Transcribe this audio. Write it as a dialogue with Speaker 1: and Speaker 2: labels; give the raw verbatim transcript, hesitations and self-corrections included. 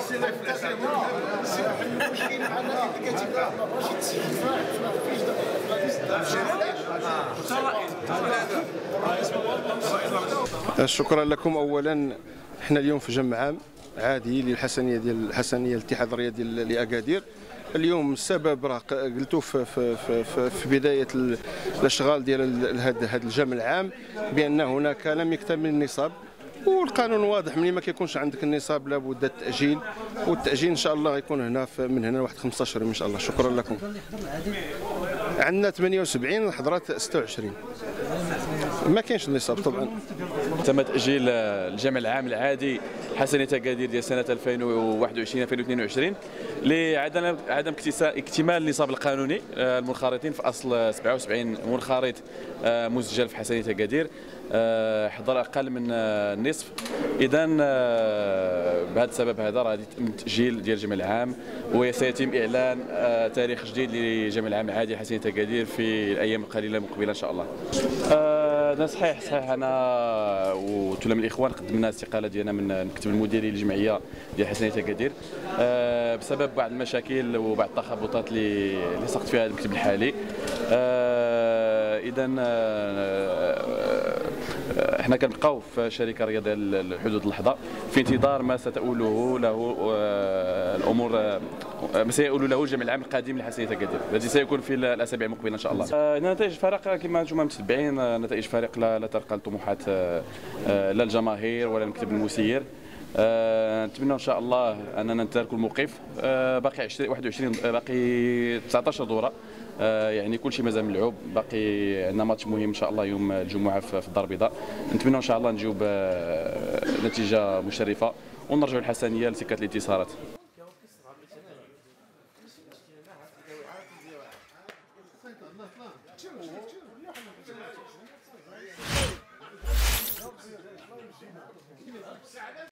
Speaker 1: المشكل مع الناس اللي كتبها ما بغاش يتسجل ما فيش
Speaker 2: شكرا لكم. اولا احنا اليوم في جمع عام عادي للحسنيه ديال الحسنيه الاتحاد الرياضي ديال لاكادير. اليوم السبب راه قلتو في في في, في بدايه الاشغال ديال هذا هذا الجمع العام بان هناك لم يكتمل النصاب، والقانون واضح ملي ما كيكونش عندك النصاب لابد التاجيل، والتاجيل ان شاء الله غيكون هنا من هنا لواحد خمسطاش يوم ان شاء الله. شكرا لكم. عندنا ثمانية وسبعين حضرات ستة وعشرين ما كاينش النصاب طبعا.
Speaker 3: تم تاجيل الجمع العام العادي حسنيه اكادير ديال سنه ألفين وواحد وعشرين ألفين واثنين وعشرين لعدم عدم اكتمال النصاب القانوني المنخرطين في اصل سبعة وسبعين منخرط مسجل في حسنيه اكادير حضر اقل من النصف. اذا بهذا السبب هذا راه يتم تاجيل ديال الجمع العام، وسيتم اعلان تاريخ جديد للجمع العام العادي حسنيه اكادير في الايام القليله المقبله ان شاء الله. أه صحيح صحيح انا وثلاثه من الاخوان قدمنا الاستقاله ديالنا من المكتب المديري للجمعيه ديال حسنيه اكادير أه بسبب بعض المشاكل وبعض التخبطات اللي اللي سقط فيها المكتب الحالي. أه اذا أه احنا كنبقاو في الشركه الرياضيه لحدود اللحظه في انتظار ما ستؤوله له الامور ما سيؤول له الجمع العام القادم لحسنيه اكادير الذي سيكون في الاسابيع المقبله ان شاء الله. نتائج الفريق كما انتم متتبعين نتائج الفريق لا ترقى لطموحات لا الجماهير ولا المكتب المسير. نتمنى ان شاء الله اننا نتداركوا الموقف. باقي واحد وعشرين باقي تسعطاش دوره، يعني كل شيء مازال ملعوب. باقي عندنا ماتش مهم ان شاء الله يوم الجمعه في الدار البيضاء. نتمنى ان شاء الله نجيو بنتيجه مشرفه ونرجعوا الحسنيه لسكه الانتصارات.
Speaker 1: مساعدة